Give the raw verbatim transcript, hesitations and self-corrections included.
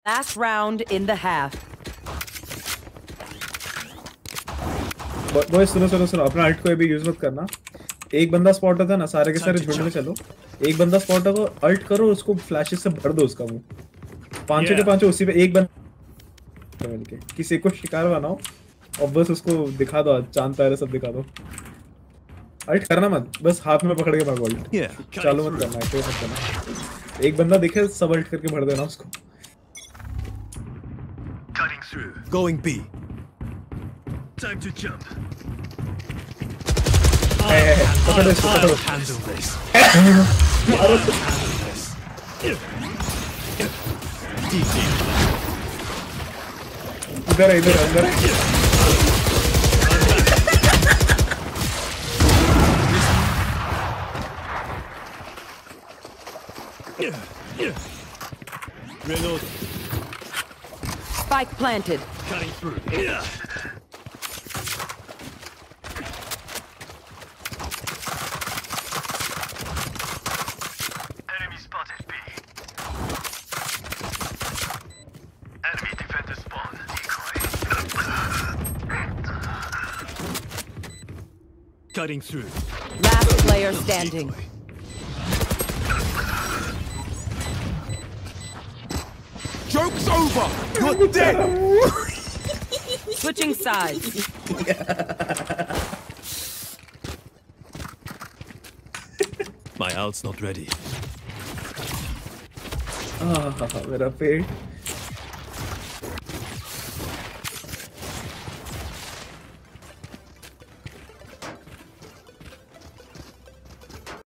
Last round in the half. Boys सुनो सुनो सुनो, अपना अल्ट को अभी यूज मत करना। एक बंदा स्पॉट होता है ना, सारे के सारे झुंड में चलो। एक बंदा स्पॉट होगा, अल्ट करो, उसको फ्लैशेस से भर दो उसका मुंह। पांचों के पांचों उसी पे एक बंदा मिलके किसी को शिकार बनाओ और बस उसको दिखा दो, चांद तारे सब दिखा दो। अल्ट करना मत, बस हाथ में पकड़ के भागो। अल्ट चालू मत करना, एक्टिव मत करना। एक बंदा दिखे सब अल्ट करके भर देना उसको। Going B. Time to jump. Hey, hey, hey, पकड़ो इसको, पकड़ो। Handle this. इधर है, इधर है, इधर है। Reload. Spike planted. Cutting through. Enemy spotted B. Enemy defender spawn. Decoy. Cutting through. Last player standing. Decoy. Joke's over! You're dead! Switching sides. My ult's not ready. Ah, मेरा पेट